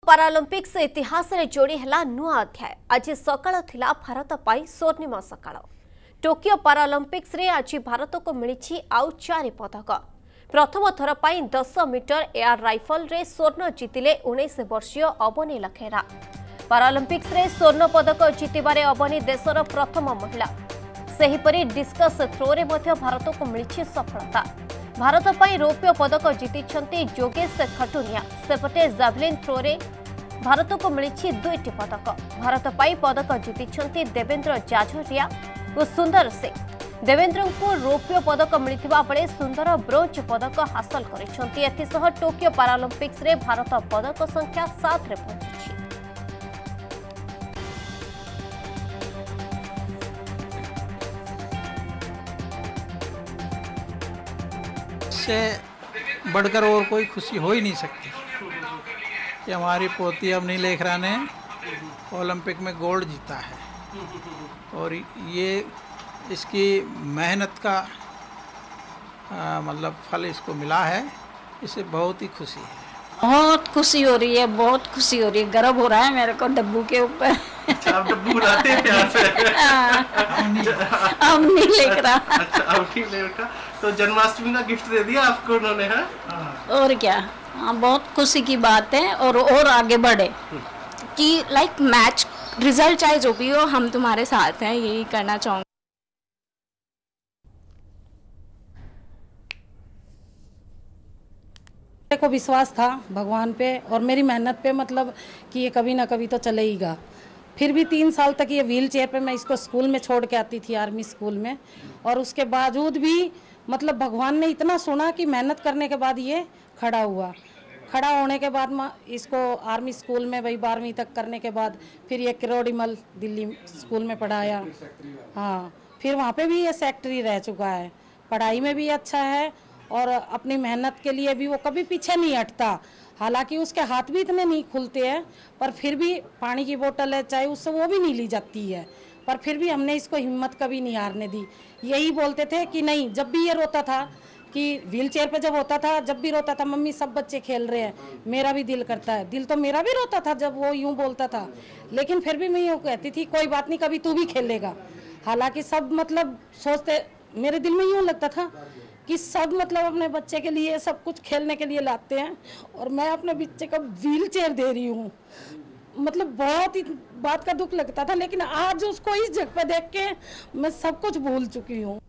पारालिम्पिक्स इतिहास रे जोड़ी है नुआ अध्याय। आज सकाळ थिला भारत पाई स्वर्णिम सकाळ। टोकियो पारालिम्पिक्स रे आज भारत को मिली आउ 4 पदक। प्रथम थर पाई 10 मीटर एयर राइफल रे स्वर्ण जीतिले 19 वर्षीय अवनी लखेरा। पारालिम्पिक्स रे स्वर्ण पदक जीतिबारे अवनी देशर प्रथम महिला। सेहीपरि डिस्कस थ्रो रे मध्य भारत को मिली सफलता। भारत पाई रौप्य पदक जीति जोगेश खटुनिया। सेपटे जावलिन थ्रो रे भारत को मिली 2टी पदक। भारत पाई पदक जीति देवेंद्र जाझरिया और सुंदर सिंह। देवेंद्र को रौप्य पदक मिलता बेले सुंदर ब्रोंज पदक हासिल कर टोकियो पारालिम्पिक्स रे भारत पदक संख्या 7 रे पहुंची। से बढ़कर और कोई खुशी हो ही नहीं सकती कि हमारी पोती अब नील लेखरा ने ओलंपिक में गोल्ड जीता है और ये इसकी मेहनत का मतलब फल इसको मिला है। इसे बहुत ही खुशी है। बहुत खुशी हो रही है, बहुत खुशी हो रही है। गर्व हो रहा है मेरे को डब्बू के ऊपर। अच्छा, आप डब्बू बुलाते हैं प्यार से? अब नहीं लेकर। अच्छा, अब नहीं लेकर। तो जन्माष्टमी का गिफ्ट दे दिया आपको उन्होंने? है और क्या। हाँ, बहुत खुशी की बात है और आगे बढ़े कि लाइक मैच रिजल्ट चाहे जो भी हो हम तुम्हारे साथ हैं, यही करना चाहूँगी। मेरे को विश्वास था भगवान पे और मेरी मेहनत पे, मतलब कि ये कभी ना कभी तो चलेगा। फिर भी 3 साल तक ये व्हील चेयर पे मैं इसको स्कूल में छोड़ के आती थी, आर्मी स्कूल में, और उसके बावजूद भी मतलब भगवान ने इतना सुना कि मेहनत करने के बाद ये खड़ा हुआ। खड़ा होने के बाद इसको आर्मी स्कूल में वही 12वीं तक करने के बाद फिर ये किरोड़ीमल दिल्ली स्कूल में पढ़ाया। हाँ, फिर वहाँ पे भी ये सेक्रेटरी रह चुका है। पढ़ाई में भी अच्छा है और अपनी मेहनत के लिए भी वो कभी पीछे नहीं हटता। हालांकि उसके हाथ भी इतने नहीं खुलते हैं, पर फिर भी पानी की बोतल है चाहे उससे वो भी नहीं ली जाती है, पर फिर भी हमने इसको हिम्मत कभी नहीं हारने दी। यही बोलते थे कि नहीं, जब भी ये रोता था कि व्हील चेयर पर जब होता था, जब भी रोता था, मम्मी सब बच्चे खेल रहे हैं, मेरा भी दिल करता है। दिल तो मेरा भी रोता था जब वो यूँ बोलता था, लेकिन फिर भी मैं यूँ कहती थी कोई बात नहीं, कभी तू भी खेलेगा। हालांकि सब मतलब सोचते, मेरे दिल में यूँ लगता था कि सब मतलब अपने बच्चे के लिए सब कुछ खेलने के लिए लाते हैं और मैं अपने बच्चे को व्हील चेयर दे रही हूँ। मतलब बहुत ही बात का दुख लगता था, लेकिन आज उसको इस जगह पे देख के मैं सब कुछ भूल चुकी हूँ।